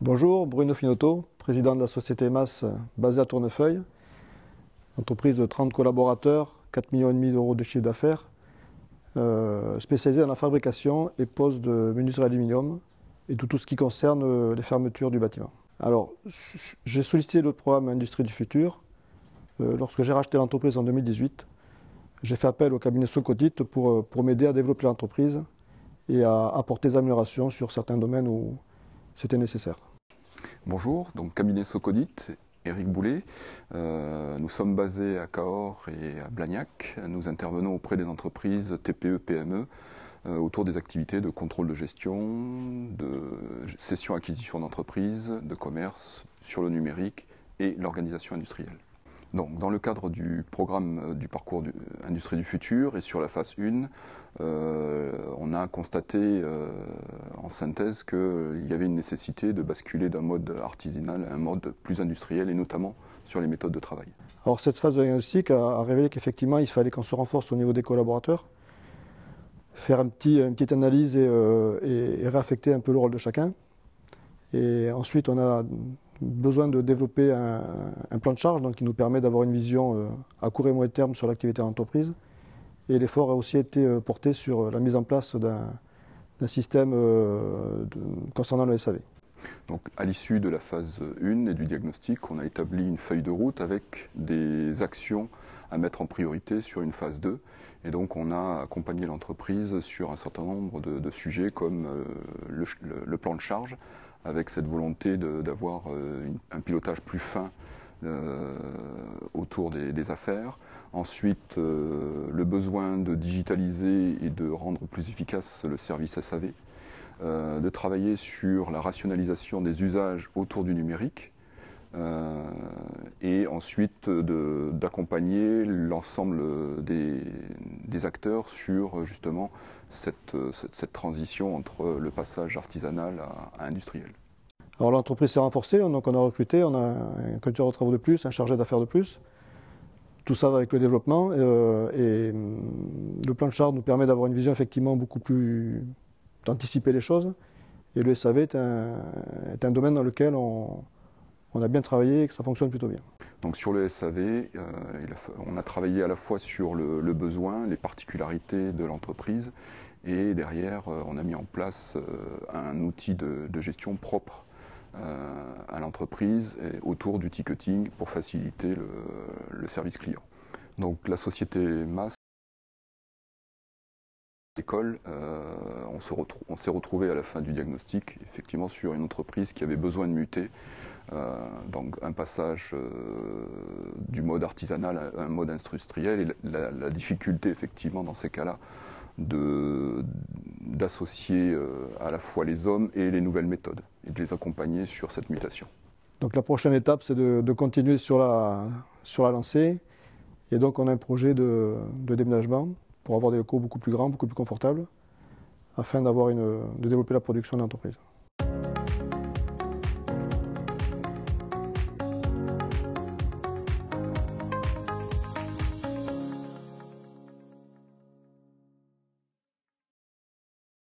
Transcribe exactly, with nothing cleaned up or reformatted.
Bonjour, Bruno Finotto, président de la société M A S basée à Tournefeuille, entreprise de trente collaborateurs, quatre virgule cinq millions d'euros de chiffre d'affaires, euh, spécialisée dans la fabrication et pose de menuiserie aluminium et tout, tout ce qui concerne les fermetures du bâtiment. Alors, j'ai sollicité le programme Industrie du futur. Euh, lorsque j'ai racheté l'entreprise en deux mille dix-huit, j'ai fait appel au cabinet Socodit pour, pour m'aider à développer l'entreprise et à apporter des améliorations sur certains domaines où c'était nécessaire. Bonjour, donc cabinet Socodit, Éric Boulet. Euh, nous sommes basés à Cahors et à Blagnac. Nous intervenons auprès des entreprises T P E P M E euh, autour des activités de contrôle de gestion, de cession-acquisition d'entreprises, de commerce sur le numérique et l'organisation industrielle. Donc, dans le cadre du programme du parcours du, Industrie du futur et sur la phase un, euh, on a constaté euh, en synthèse qu'il y avait une nécessité de basculer d'un mode artisanal à un mode plus industriel et notamment sur les méthodes de travail. Alors cette phase de diagnostic a, a révélé qu'effectivement il fallait qu'on se renforce au niveau des collaborateurs, faire un petit, une petite analyse et, euh, et, et réaffecter un peu le rôle de chacun. Et ensuite on a besoin de développer un, un plan de charge donc, qui nous permet d'avoir une vision euh, à court et moyen terme sur l'activité de l'entreprise. Et l'effort a aussi été euh, porté sur la mise en place d'un système euh, de, concernant le S A V. Donc, à l'issue de la phase un et du diagnostic, on a établi une feuille de route avec des actions à mettre en priorité sur une phase deux. Et donc, on a accompagné l'entreprise sur un certain nombre de, de sujets comme euh, le, le, le plan de charge, avec cette volonté d'avoir euh, un pilotage plus fin euh, autour des, des affaires. Ensuite, euh, le besoin de digitaliser et de rendre plus efficace le service S A V. Euh, de travailler sur la rationalisation des usages autour du numérique euh, et ensuite d'accompagner l'ensemble des, des acteurs sur justement cette, cette, cette transition entre le passage artisanal à, à industriel. Alors l'entreprise s'est renforcée, donc on a recruté, on a un conducteur de travaux de plus, un chargé d'affaires de plus. Tout ça va avec le développement euh, et le plan de charge nous permet d'avoir une vision effectivement beaucoup plus d'anticiper les choses. Et le S A V est un, est un domaine dans lequel on, on a bien travaillé et que ça fonctionne plutôt bien. Donc sur le S A V, euh, il a, on a travaillé à la fois sur le, le besoin, les particularités de l'entreprise, et derrière, euh, on a mis en place euh, un outil de, de gestion propre euh, à l'entreprise autour du ticketing pour faciliter le, le service client. Donc la société M A S École, euh, on s'est retrou retrouvé à la fin du diagnostic effectivement sur une entreprise qui avait besoin de muter, euh, donc un passage euh, du mode artisanal à un mode industriel et la, la difficulté effectivement dans ces cas-là d'associer euh, à la fois les hommes et les nouvelles méthodes et de les accompagner sur cette mutation. Donc la prochaine étape c'est de, de continuer sur la, sur la lancée et donc on a un projet de, de déménagement pour avoir des locaux beaucoup plus grands, beaucoup plus confortables, afin d'avoir une, de développer la production de l'entreprise.